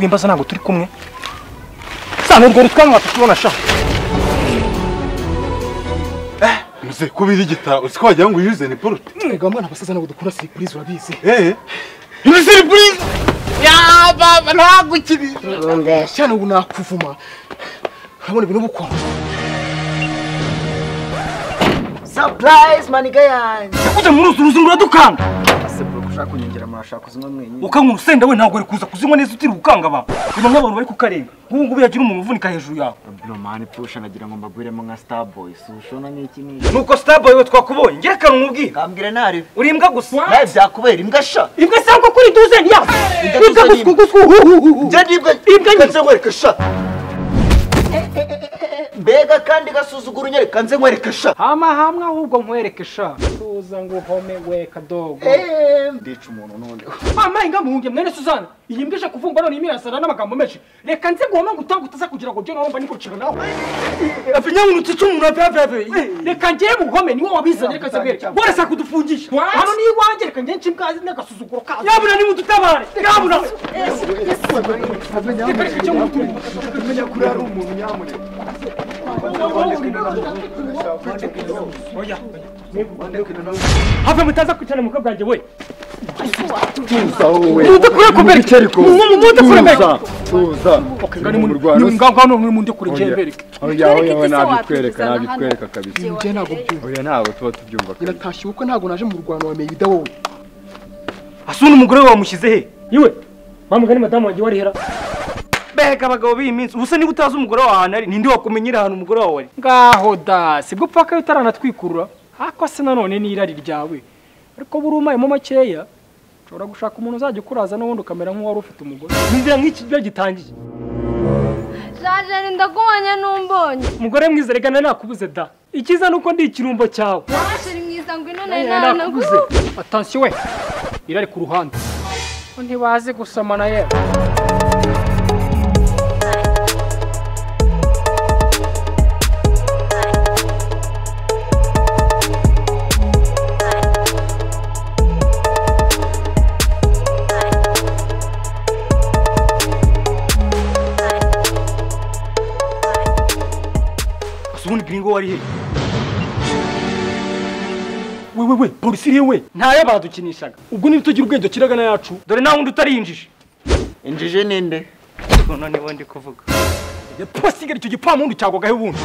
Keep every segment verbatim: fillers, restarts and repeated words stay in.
nimba za ntago turi kumwe sana urwo rutwanwa tukubona sha eh muze kubira igitabo usiko wagira ngo uyuze ni porute ega mwana basaza nabo dukora surprise urabizi eh ni surprise ya baba ntagukiri ronde cyane ubu nakuvuma urabona ibintu bukwa surprise maniga yanjye kuja muri uruzu ruradukanga ushaka kunyongera murashaka kuzinywa mwenye ukanwa urusenda we ntabwo ari kuza kuzinywa neza utiri gukanga ba ubu nk'abantu bari kukarenga ubu ngubu yagira umuntu uvunika hejuru yawe no man pusha nagira ngo mbagwiremo nka Starboy sushona n'iki n'iki nuko Starboy we twakubonye ngire kantu mubwira kambwire ntari uri imbwa gusa naye byakubera imbwa sha imbwa sangwa kuri duzeni ya imbwa gusa gusa nje ndibwa imbwa nze nkwereka sha mbega kandi gasuzugura unyereka nze nkwereka sha hama hamwe ahubwo nkwereke sha tuza ngo home we kadogo eh ndica umuntu none mama inga muhunge mwene Suzana iyi mbwa je kuvumba none imirasana n'amagambo menshi reka nze ngoma ngutanga utaza kugira ngo je nomba niko cira nawe afinya umuntu tsicumuntu avave reka ngiye muhome niwe wabizanye reka zabere bora sa kudufungisha hano ni iwanje reka ngiye nchimkazi n'agasuzuguro kazo yabuna ni mututabare yabuna menya kuri ari umuntu nyamure have mutaza kucana mu kabwanje we tuza wowe muze kure kubera icyeriko muze kure mbere tuza ngani mu rwano ngangano muri mundi kure njembere oya oya nabitwereka nabitwereka kabisa nje nago byumva oya ntago tuba tubyumva iratashye uko ntago naje mu rwano wameye bida wowe asuna umugore wawe wamushyize he iwe bamugani madamu wanjye wari hera beka abagabo b'iyi minsi ubusa niba utazi umugore wawe ahantu ari ninde wakumenyera ahantu umugore wawe ari ngaho da sibwo paka utaranatwikurura ako se nanone ni irari ryawe ariko burumayemo makeya ushobora gushaka umuntu uzajya ukuraza n'ubundi ukamera nk'uwari ufite umugore nzira nk'iki byo gitangiye jaje ndagubonye numbonye umugore mwiza reka nakubuze da ikiza nuko ndi ikirumbo cyawe jaje mwiza ngwino nene nakubuze attention we irari ku ruhande ntibazi gusomana yewe ubundi gringo wari he wewe we polisi iri we ntaye badukinishaga ubwo niba tugira ubwenge kiragana yacu dore nta wundi utarinjije injije ninde none wondi kuvuga yaposigara icyo gipamundu cyagwaga he ubundi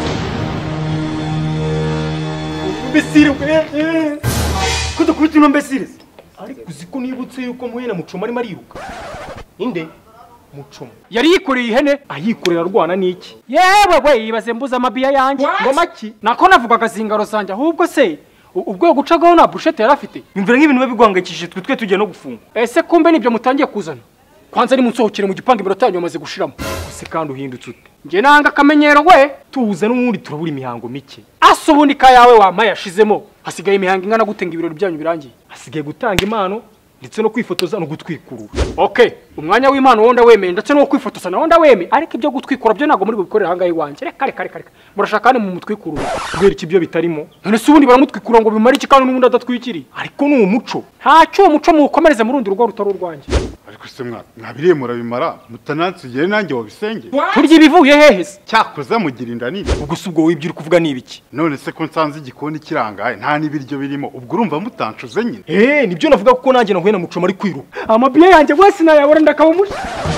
besire we kudo kubita ino besire ariko uziko nibutse yuko muhena mucoma ari mariruka inde mucoma yari yikoreye ihene ayikorera rwana niki yewe we yibaze mbuza amabiya yanjye ngo maki nako navugaga zingaro sanje ahubwo se ubwo gucagaho na bushete yarafite imvira nk'ibintu babigwangakishije twe twe tugiye no gufunga ese kumbe nibyo mutangiye kuzana kwanza ni munsohokere mu gipango iminota yanyu amaze gushiramo ese kandi uhindutse ute nge nanga akamenyero we tuza n'ubundi turabura imihango mike aso ubundi ka yawe wama yashizemo hasigaye imihango ingana gutenga ibirori byanyu birangiye hasigaye gutanga impano ndetse no kwifotoza no gutwikurura okay umwanya w'Imana wonda wemeye ndetse no kwifotoza na wonda wemeye ariko ibyo gutwikura byo nago muri gukorera hanga yiwanje reka reka reka murashaka kandi mu mutwikurura kubera iki byo bitarimo none se ubundi baramutwikura ngo bimare iki kandi n'ubundi adatwikiri ariko ni umuco ntacyo umuco mukomereze mu rundi rugo rutaro rwanje ariko se mwa mwabiriye murabimara mutanansigiye nanjye wabisenge turya ibivuye hehe se cyakoza mugira inda nibi ubwo subwo wibyo kuvuga nibiki none se ko nsanze igikoni kirangaye nta nibiryo birimo ubwo urumva mutancuze nyine eh nibyo navuga kuko nanjye nahuye na mucoma ari kwiruka amabiye yanjye wese nayabora ndakaba umushi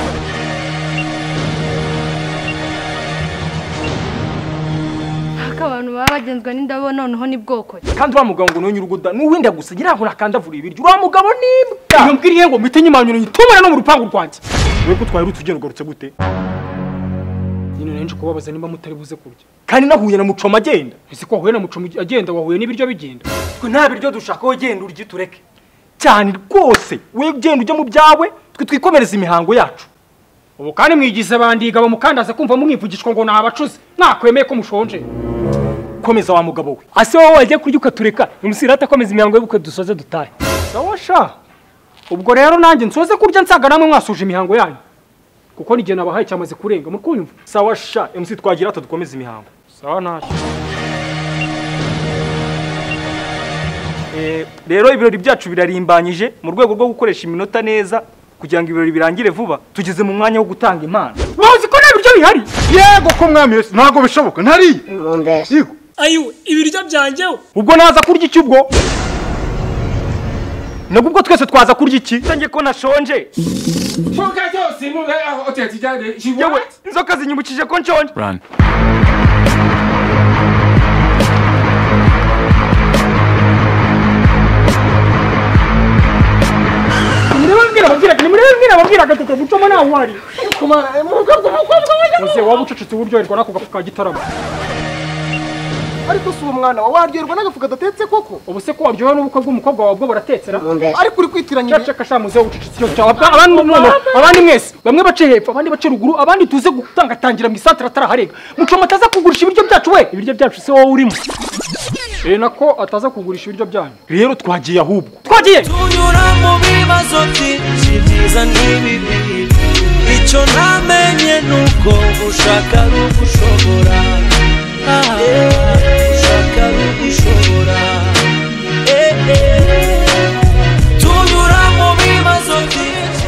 abantu baba bagenzwa n'indabo noneho ni bwoko kandi wa mugabo ngo nonye urugoda nuwinda gusa gira ngo nakandavura ibiryo wa mugabo nimbwa iyo mbwiriye ngo mite nyimanyuro nyitumana no mu rupangu rwanjye we ko twari rutugenda ugarutse gute nyine nenje kubabaza nimba mutari buze kurya kandi nahuye na mucoma agenda ese ko wahuye na mucoma agenda wahuye n'ibiryo bigenda twe nta biryo dushaka wo genda urye tureke cyane rwose we genda ujye mu byawe twe twikomereza imihango yacu ubu kandi mwigize bandiga bamukandaza kumva mumwivugishwa ngo nabacuze nakwemeye ko mushonje komeza wa mugabo we ase wowe wagiye kurya ukatureka umusirata komeza imihango y'ubukwe dusoze dutahe sawa sha ubwo rero nanjye nsoze kurya nsaga namwe mwasuje imihango yanyu kuko nige nabahaye cyamaze kurenga muri kunyumva sawa sha M C twagira ata dukomeza imihango sawa ntacyo eh rero ibirori byacu birarimbanyije mu rwego rwo gukoresha iminota neza kugira ngo ibirori birangire vuba tugeze mu mwanya wo gutanga impano. Wazi ko nta biryo bihari? Yego ko mwami Yesu ntago bishoboka ntari. Yego. Ayiwe ibiryo byanjyeho. Ubwo naza kurya iki ubwo? Nubwo twese twaza kurya iki? Tangiye ko nashonje. Foka cyose nube aho oteti cyane. Yewe inzoka zinyibukije ko nshonje. Run. Nimurebe ababwira gatatu gucoma nawe wari. Kumana muze waba ucucitse uburyoherwa nako gafuka gitarama. Ariko si umwana wa waryoherwa n'agafuka datetse koko. Ubu se ko waryohewe n'ubukwe bw'umukobwa wawe bwo buratetera? Ariko uri kwitiranya ibi. Cyaca muze ucucitse cyo cyawe. Abandi none abandi mwese bamwe bace hepfo abandi bace ruguru abandi tuze gutanga tangira mu isantre ataraharega. Mucoma ataza kugurisha ibiryo byacu we. Ibiryo byacu se wowe urimo. Eh nako ataza kugurisha ibiryo byanyu. Rero twagiye ahubwo. Twagiye. Tunyura mu bibazo byinshi byiza n'ibibi. Icyo namenye nuko ushaka rugushobora. Ushaka rugushobora. Tunyura mu bibazo byinshi.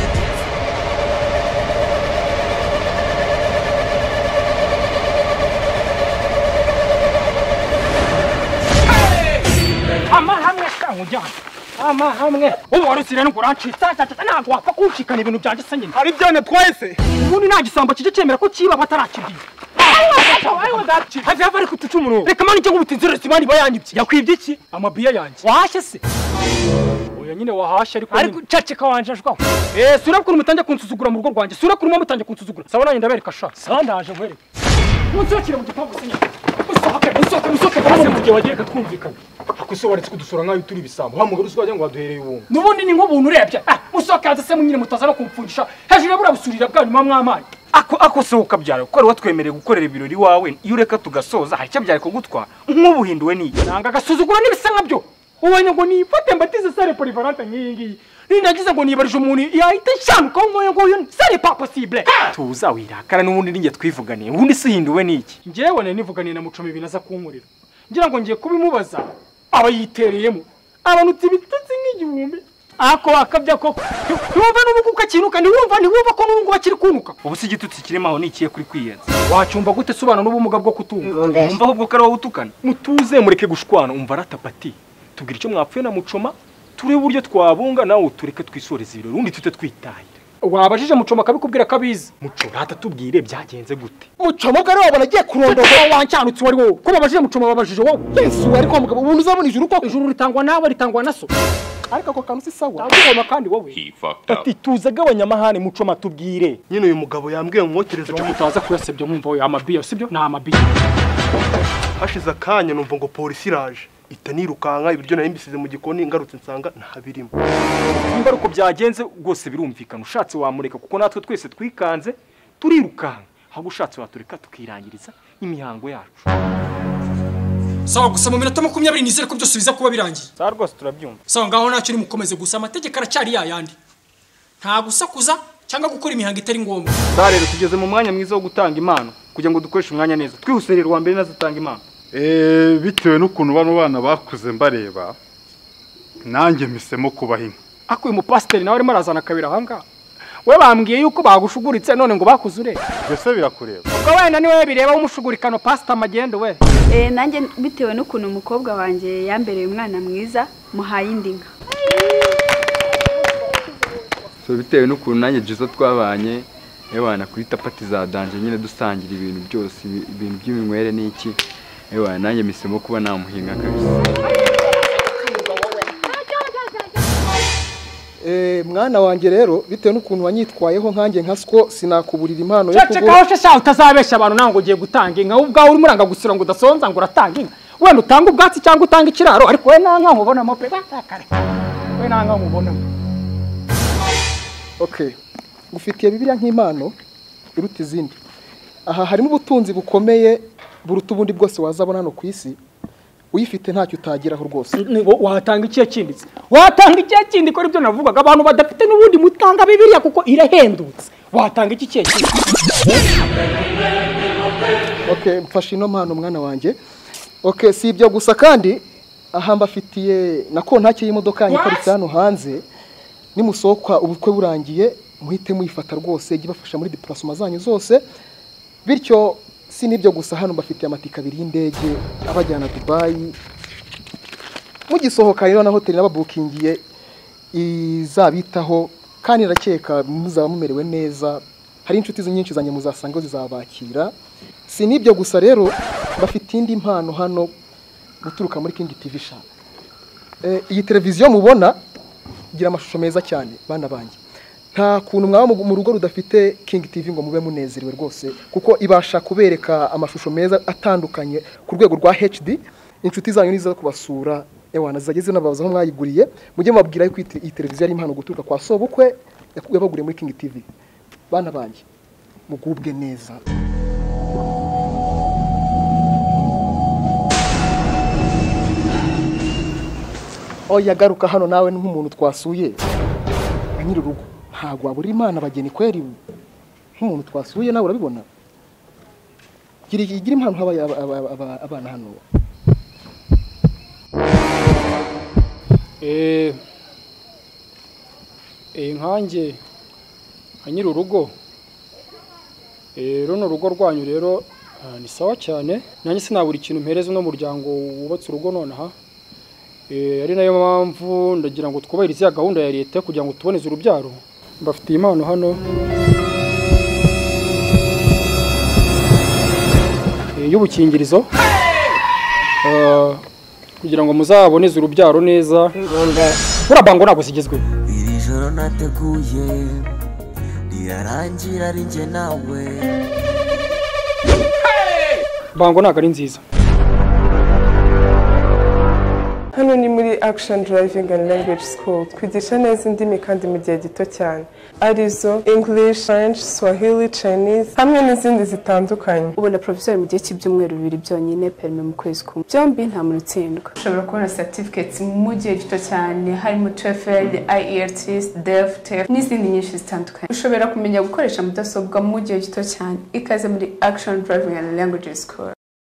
Ama hamwe kangujyana. Ama hamwe. Ubu warusire no kurancitsa cyata ntabwo wapfa kunshikana ibintu byanje se nyine. Ari byane twese. Ubundi nta gisambo kije cemera ko kiba batarakibwira. Ayo ndapci. Hafi hafi ari kutucumuro. Reka mani cyo gubutinzira simani bayanyibye. Yakwibye iki? Amabiya yanje. Wahashye se. Oya nyine wahashye ariko ariko caceka wanje ashwaho. Eh sura kuri mutange kunsuzugura mu rugo rwanje. Sura kuri mutange kunsuzugura. Sawa nanye ndabereka sha. Sawa ndaje nkwereke. Mutsokire mu gipangu se nyine. Musohoke musohoke musohoke bose mu gihe wagiye katwumvikana. Akuso waretse kudusura nkayo turi bisambo. Ha muguru uswaje ngo waduhereye ubuntu. Nubundi ni nk'ubuntu urebye. Ah musohoke se munyine mutaza no kumfungisha. Hejuru ya burabusurira bwanyu mwamwamanye. Ako ako se ukabyara ko ari watwemereye gukorera ibirori wawe iyo ureka tugasoza hari cyabyare ko gutwa nk'ubuhinduwe ni nanga gasuzugura n'ibisa nkabyo ubonye ngo ni ifate mbatize sare polivalente nk'ingi ninagize ngo nibarije umuntu yahita shanuka ngoyo ngoyo sare pas possible tuza wirakara n'ubundi ninge twivuganiye ubundi se hinduwe niki ngewe ne nivuganiye na Mucoma ibintu aza kunkurira ngira ngo ngiye kubimubaza aba yitereyemo abantu tibitutse nk'igihumbi ako akabya koko numva nubukuka kinuka ni wumva ni wumva ko nungu bakiri kunuka ubu si gitutsi kiremaho nikiye kuri kwiyenza wacyumva gute subana n'ubumuga bwo kutumva umva ahubwo karawo utukana mutuze mureke gushwana umva ratapati tubwira icyo mwapfuye na Mucoma turi buryo twabunga nawe tureke twisoreza ibirori undi tute twitahira wabajije Mucoma kabikubwira kabizi Muco rata tubwire byagenze gute Mucoma bwa rero banagiye kurondora wancyanutse wari wowe ko babajije Mucoma babajije wowe Yesu ariko mugabo ubu uzabona ijuru ko ijuru ritangwa nawe ritangwa naso ariko ako kantu si sawa ndabona kandi wowe ati tuza gabanyamahane Mucoma tubwire nyine uyu mugabo yambwiye mu moterezo cyo mutaza kuyasebye mwumva we amabiyo sibyo na amabiyo hashize akanya numva ngo polisi iraje itanirukanka ibiryo nari mbisize mu gikoni ngarutse nsanga nta birimo ingaruko byagenze rwose birumvikana ushatse wamureka kuko natwe twese twikanze turirukanka aho gushatse watureka tukirangiriza imihango yacu sawa gusa mu minota makumyabiri nizere ko byose biza kuba birangiye sawa rwose turabyumva sawa ngaho ntacyo ni mukomeze gusa amategeko aracyari yayandi nta gusakuza cyangwa gukora imihango itari ngombwa sawa rero tugeze mu mwanya mwiza wo gutanga impano kugira ngo dukoreshe umwanya neza twihuse rero wa mbere nazatanga impano eh bitewe n'ukuntu bano bana bakuze mbareba nanjye misemo kubahina ako uyu mupasiteri nawe arimo arazana kabira hanga we bambwiye yuko bagushuguritse none ngo bakuzure byose birakureba ubwo wenda ni wewe bireba umushugurikano pastor magendo we eh nanjye bitewe n'ukuntu umukobwa wanjye yambereye umwana mwiza muhaye indinga so bitewe n'ukuntu nanjye Jizo twabanye ewana kuri tapati za danje nyine dusangira ibintu byose ibintu by'iminywere n'iki ewana nanjye misemo kuba namuhinga kabisa eh mwana wanjye rero bitewe n'ukuntu wanyitwayeho nkanjye nkasiko sinakuburira impano yo kuvuga cece kaho sha utazabesha abantu nango ugiye gutanga inka ubwawe uri muranga gusira ngo udasonza ngo uratanga inka wenda utanga ubwatsi cyangwa utanga ikiraro ariko we nanka nkubona mo pe batakare we nanka nkubona okay gufitiye bibiliya nk'impano iruta izindi aha harimo ubutunzi bukomeye buruta ubundi bwose wazabona no kwisi uyifite ntacyo utagiraho rwose watanga ikiye kinditse watanga ikiye kindi ko ibyo navugaga abantu badafite n'ubundi mutanga bibiliya kuko irahendutse watanga iki kiye kindi okay mfashe ino mpano mwana wanjye okay si ibyo gusa kandi aha mbafitiye nako ntacyo y'imodoka yanyiparitse hano hanze nimusohoka ubukwe burangiye muhite muyifata rwose ijye ibafasha muri déplacement zanyu zose bityo si nibyo gusa hano bafite amatika abiri y'indege abajyana Dubai mugisohoka rero na hoteli n'ababukingiye izabitaho kandi ndakeka muzaba mumerewe neza hari inshuti nyinshi zanye muzasanga zizabakira si nibyo gusa rero bafite indi mpano hano guturuka muri King T V sha eh iyi televiziyo mubona gira amashusho meza cyane bana banjye nta kuntu mwaba mu rugo rudafite King T V ngo mube munezerewe rwose kuko ibasha kubereka amashusho meza atandukanye ku rwego rwa H D inshuti zanyu niza kubasura ewana zageze n'ababaza aho mwayiguriye mujye mabwira yuko iyi televiziyo ari impano guturuka kwa sobukwe yabaguriye muri King T V bana banjye mugubwe neza oya garuka hano nawe nk'umuntu twasuye nyiri urugo ntago abura imana bageni kweri nk'umuntu twasuye nawe urabibona gira gira impano haba abana hano eh eh nkanjye nyiri urugo eh runo rugo rwanyu rero ni sawa cyane nanjye sinabura ikintu mpereza no muryango wubatse urugo nonaha eh ari nayo mpamvu ndagira ngo twubahirize ya gahunda ya leta kugira ngo tuboneze urubyaro bafite impano hano eh y'ubukingirizo eh kugira ngo muzaboneze urubyaro neza urabango ntabwo zigezwe iri joro nateguye rirarangira ari nje nawe bango ntabwo ari nziza hano ni muri Action Driving and Language School twigisha neza indimi kandi mu gihe gito cyane arizo English, French, Swahili, Chinese hamwe n'izindi zitandukanye ubona professor mu gihe cy'ibyumweru bibiri byonyine perme mu kwezi kumwe byombi nta muntu utsindwa ushobora kubona certificates mu gihe gito cyane harimo TOEFL, I E L T S, D E F, T E F n'izindi nyinshi zitandukanye ushobora kumenya gukoresha mudasobwa mu gihe gito cyane ikaze muri Action Driving and Language School